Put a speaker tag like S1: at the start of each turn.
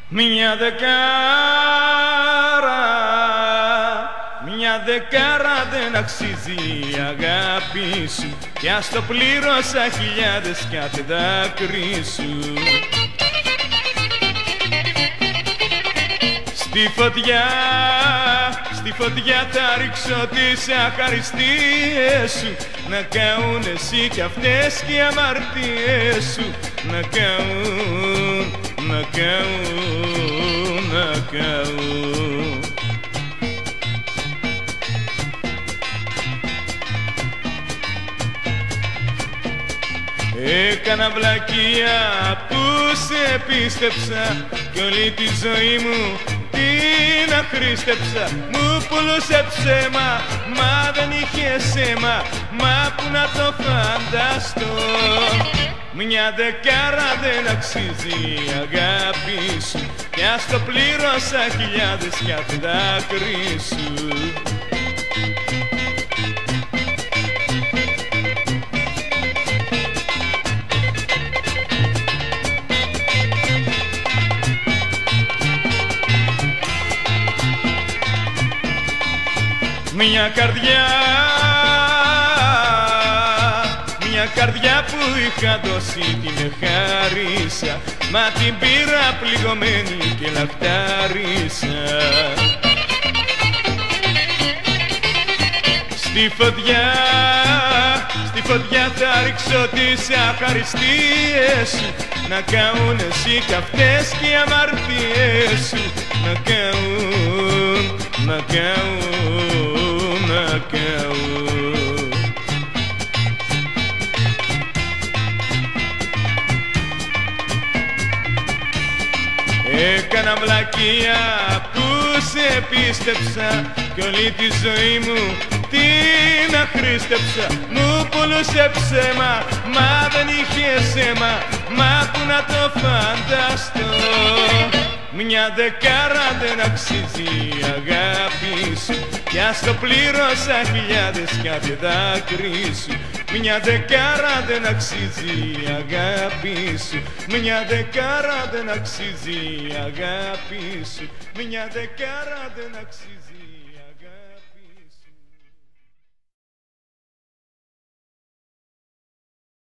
S1: Μια δεκάρα δεν αξίζει η αγάπη σου, κι ας το πλήρωσα χιλιάδες κάθε δάκρυ σου. Στη φωτιά θα ρίξω τις αχαριστίες σου, να καούν εσύ κι αυτές και οι αμαρτίες σου, να καούν, να καούν, να καούν. Έκανα βλακεία που σε πίστεψα κι όλη τη ζωή μου την αχρήστεψα. Μου πουλούσε ψέμα, μα δεν είχε αίμα, μα που να το φανταστώ. Μια δεκάρα δεν αξίζει η αγάπη σου, κι ας το πλήρωσα χιλιάδες κάθε δάκρυ σου. Μια καρδιά που είχα δώσει την χάρισα, μα την πήρα πληγωμένη και λαχτάρισα. Στη φωτιά θα ρίξω τις αχαριστίες σου, να καούν εσύ κι αυτές και οι αμαρτίες σου, να καούν, να καούν, να καούν. Έκανα βλακεία που σε πίστεψα κι όλη τη ζωή μου την αχρήστεψα. Μου πουλούσε ψέμα, μα δεν είχε αίμα, μα που να το φανταστώ. Μια δεκάρα δεν αξίζει η αγάπη σου, κι ας το πλήρωσα χιλιάδες κάθε δάκρυ σου. Μια δεκάρα δεν αξίζει η αγάπη σου, μια δεκάρα δεν αξίζει η αγάπη σου, μια δεκάρα δεν αξίζει.